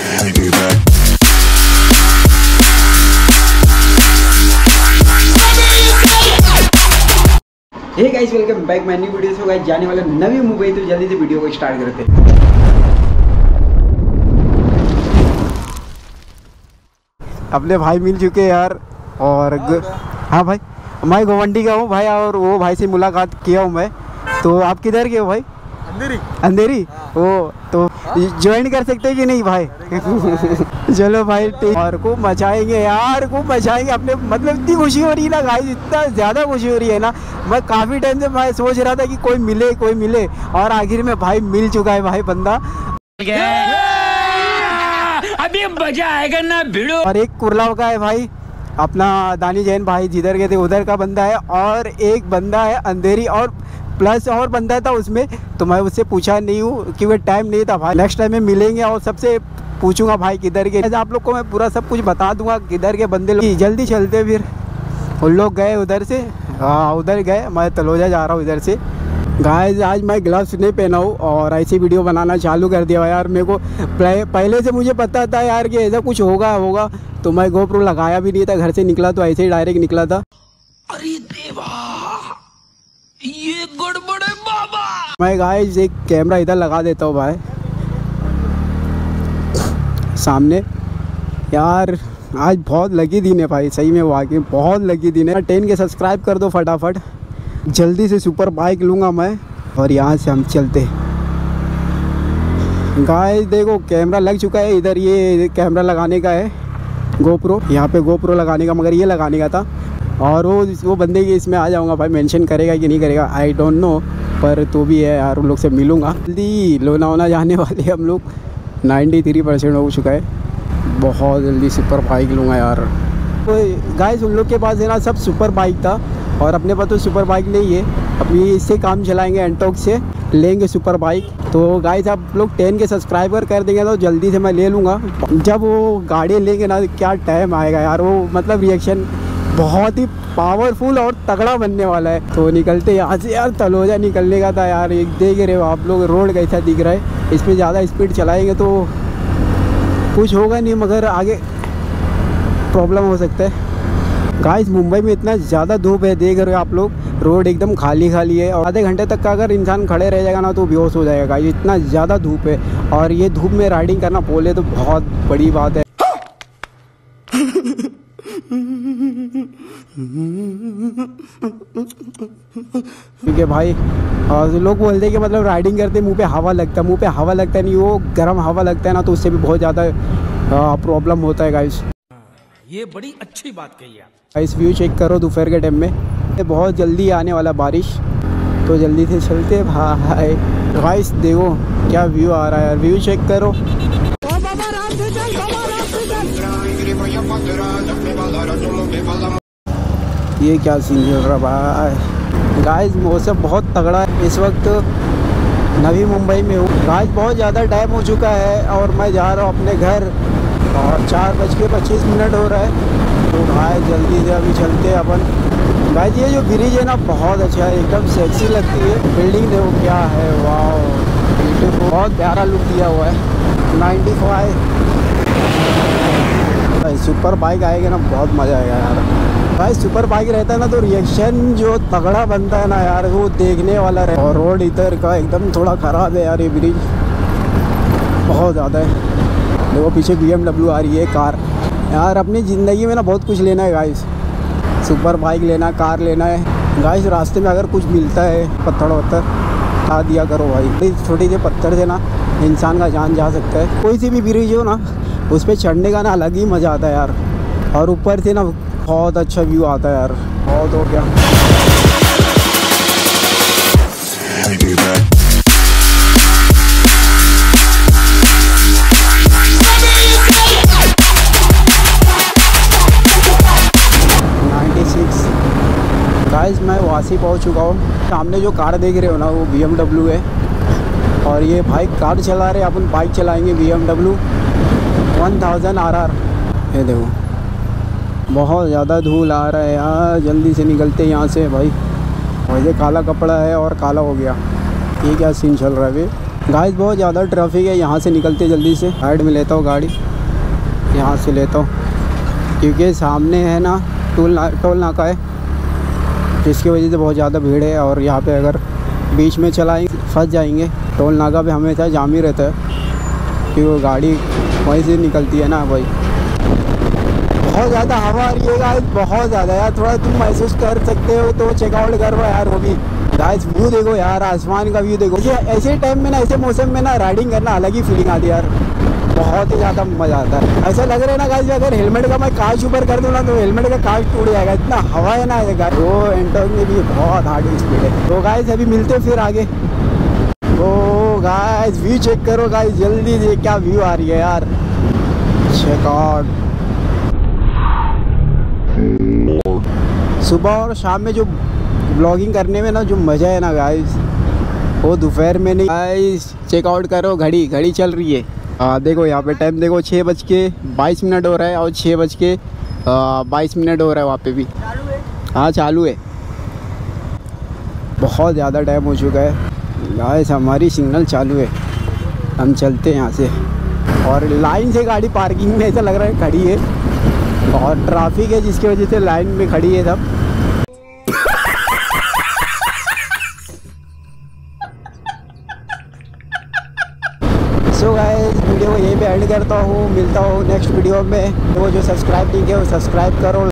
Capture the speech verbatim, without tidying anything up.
Hey guys, welcome back my new video. So guys, जाने वाला नवी movie, तो जल्दी से वीडियो को स्टार्ट करते हैं। अपने भाई मिल चुके यार। और ग... हाँ भाई, मैं गोवंडी का हूँ भाई, और वो भाई से मुलाकात किया हूँ मैं। तो आप किधर के हो भाई? अंधेरी। अंधेरी ओ, तो ज्वाइन कर सकते हैं कि नहीं भाई? चलो भाई, और खूब मचाएंगे यार, खूब मचाएंगे अपने। मतलब इतनी खुशी हो रही है ना गाइस, इतना ज़्यादा खुशी हो रही है ना। मैं काफ़ी टाइम से मैं सोच रहा था कि कोई मिले कोई मिले, और आखिर में भाई मिल चुका है भाई बंदा। अभी मजा आएगा ना भिड़ो। और एक कुरलाव का है भाई, अपना दानी जैन भाई जिधर गए थे उधर का बंदा है, और एक बंदा है अंधेरी, और प्लस और बंदा था उसमें। तो मैं उससे पूछा नहीं हूँ कि वह टाइम नहीं था भाई। नेक्स्ट टाइम में मिलेंगे और सबसे पूछूंगा भाई किधर के। आप लोग को मैं पूरा सब कुछ बता दूंगा किधर के बंदे लोग। जल्दी चलते फिर। उन लोग गए उधर से, हाँ उधर गए, मैं तलोजा जा रहा हूँ इधर से। गाइस, आज मैं ग्लव्स नहीं पहना हूँ और ऐसी वीडियो बनाना चालू कर दिया यार। मेरे को पहले से मुझे पता था यार कि ऐसा कुछ होगा होगा तो मैं गोप्रो लगाया भी नहीं था। घर से निकला तो ऐसे ही डायरेक्ट निकला था। अरे देवा, ये गड़बड़ है बाबा। मैं गाइस एक कैमरा इधर लगा देता हूँ भाई सामने। यार आज बहुत लगी दिन है भाई, सही में वाकई बहुत लगी दिन है। टेन के सब्सक्राइब कर दो फटाफट। जल्दी से सुपर बाइक लूँगा मैं, और यहाँ से हम चलते। गाइस देखो, कैमरा लग चुका है इधर। ये कैमरा लगाने का है गोप्रो, यहाँ पे गोप्रो लगाने का, मगर ये लगाने का था। और वो वो बंदे की इसमें आ जाऊँगा भाई। मेंशन करेगा कि नहीं करेगा आई डोंट नो, पर तो भी है यार, उन लोग से मिलूँगा। जल्दी लोनावला जाने वाले हम लोग। नाइन्टी थ्री परसेंट हो चुका है। बहुत जल्दी सुपर बाइक लूँगा यार। तो गाइस, उन लोग के पास है ना सब सुपर बाइक था, और अपने पास तो सुपर बाइक नहीं है। अभी इससे काम चलाएंगे, एंटॉक से लेंगे सुपर बाइक। तो गाइस, आप लोग टेन के सब्सक्राइबर कर देंगे तो जल्दी से मैं ले लूँगा। जब वो गाड़ी लेंगे ना, क्या टाइम आएगा यार। वो मतलब रिएक्शन बहुत ही पावरफुल और तगड़ा बनने वाला है। तो निकलते यहाँ से यार। तलोजा निकलने का था यार। एक देख रहे हो आप लोग, रोड कैसा दिख रहा है। इस पर ज़्यादा स्पीड चलाएंगे तो कुछ होगा नहीं, मगर आगे प्रॉब्लम हो सकता है। गाइस, मुंबई में इतना ज़्यादा धूप है, देख रहे हो आप लोग। रोड एकदम खाली खाली है, और आधे घंटे तक का अगर इंसान खड़े रह जाएगा ना तो बेहोश हो जाएगा। गाइस, इतना ज़्यादा धूप है, और ये धूप में राइडिंग करना बोले तो बहुत बड़ी बात है। क्योंकि भाई और लोग बोलते हैं कि मतलब राइडिंग करते मुंह पे हवा लगता है। मुंह पे हवा लगता नहीं, वो गर्म हवा लगता है ना, तो उससे भी बहुत ज़्यादा प्रॉब्लम होता है गाइस। ये बड़ी अच्छी बात कही है। गाइस, व्यू चेक करो दोपहर के टाइम में। बहुत जल्दी आने वाला बारिश, तो जल्दी से चलते भाई। गाइस देखो क्या व्यू आ रहा है यार, व्यू चेक करो। ये क्या सीन चल रहा भाई। गाइस, मौसम बहुत तगड़ा है इस वक्त। नवी मुंबई में हूँ गाइस। बहुत ज़्यादा टाइम हो चुका है और मैं जा रहा हूँ अपने घर, और चार बज के पच्चीस मिनट हो रहा है। तो भाई जल्दी से अभी चलते हैं अपन। गाइस, ये जो ब्रिज है ना बहुत अच्छा है, एकदम सेक्सी लगती है। बिल्डिंग देखो क्या है, वाह, बहुत प्यारा लुक दिया हुआ है। नाइन्टी फाइव सुपर बाइक आएगा ना, बहुत मज़ा आएगा यार। भाई सुपर बाइक रहता है ना तो रिएक्शन जो तगड़ा बनता है ना यार, वो देखने वाला रहे। और रोड इधर का एकदम थोड़ा ख़राब है यार, ये ब्रिज बहुत ज़्यादा है। देखो पीछे बी एम डब्ल्यू आ रही है, कार। यार अपनी ज़िंदगी में ना बहुत कुछ लेना है गाइस। सुपर बाइक लेना, कार लेना है गाइस। रास्ते में अगर कुछ मिलता है, पत्थर वत्थर उठा दिया करो भाई। छोटी सी पत्थर से ना इंसान का जान जा सकता है। कोई सी भी ब्रिज हो ना, उस पर चढ़ने का ना अलग ही मज़ा आता है यार। और ऊपर से ना बहुत अच्छा व्यू आता है यार। बहुत हो गया। गाइस, मैं वासी पहुंच चुका हूँ। सामने जो कार देख रहे हो ना, वो बी एम डब्ल्यू है। और ये भाई कार चला रहे, अपन बाइक चलाएंगे B M W one thousand R R. ये देखो बहुत ज़्यादा धूल आ रहा है यार। जल्दी से निकलते हैं यहाँ से भाई। वैसे काला कपड़ा है और काला हो गया। ये क्या सीन चल रहा है भाई। गाइस बहुत ज़्यादा ट्रैफिक है, यहाँ से निकलते जल्दी से। साइड में लेता हूँ गाड़ी, यहाँ से लेता हूँ क्योंकि सामने है ना टोल ना टोल नाका है, जिसकी वजह से बहुत ज़्यादा भीड़ है। और यहाँ पे अगर बीच में चलाएंगे फंस जाएंगे। टोल नाका पे हमेशा जाम ही रहता है क्योंकि वो गाड़ी वहीं से निकलती है ना भाई। बहुत ज़्यादा हवा आ रही है गाइस, बहुत ज़्यादा यार। थोड़ा तुम महसूस कर सकते हो तो चेकआउट करो यार वो भी। गाइस व्यू देखो यार, आसमान का व्यू देखो। ऐसे ऐसे टाइम में ना, ऐसे मौसम में ना राइडिंग करना अलग ही फीलिंग आती है यार, बहुत ही ज़्यादा मज़ा आता है। ऐसा लग रहा है ना गाइस, अगर हेलमेट का मैं कांच ऊपर कर दूँ ना तो हेलमेट का कांच टूट जाएगा, इतना हवा है ना गाइस। वो एंटोक में भी बहुत हार्ड स्पीड है। तो गाइस अभी मिलते फिर आगे। ओ गाइस व्यू चेक करो गाइस, जल्दी से क्या व्यू आ रही है यार, चेक आउट। सुबह और शाम में जो ब्लॉगिंग करने में ना जो मज़ा है ना गाइस, वो दोपहर में नहीं। गाइस चेकआउट करो, घड़ी घड़ी चल रही है। आ, देखो यहाँ पे टाइम देखो, छः बज के बाईस मिनट हो रहा है और छः बज के बाईस मिनट हो रहा है वहाँ पे भी। हाँ चालू है, बहुत ज़्यादा टाइम हो चुका है गाइस। हमारी सिग्नल चालू है, हम चलते हैं यहाँ से। और लाइन से गाड़ी पार्किंग में ऐसा लग रहा है खड़ी है, और ट्रैफिक है जिसकी वजह से लाइन में खड़ी है सब। सो गाइस वीडियो को यहीं पे एंड करता हूँ, मिलता हूँ नेक्स्ट वीडियो में। तो जो सब्सक्राइब नहीं किया वो सब्सक्राइब करो।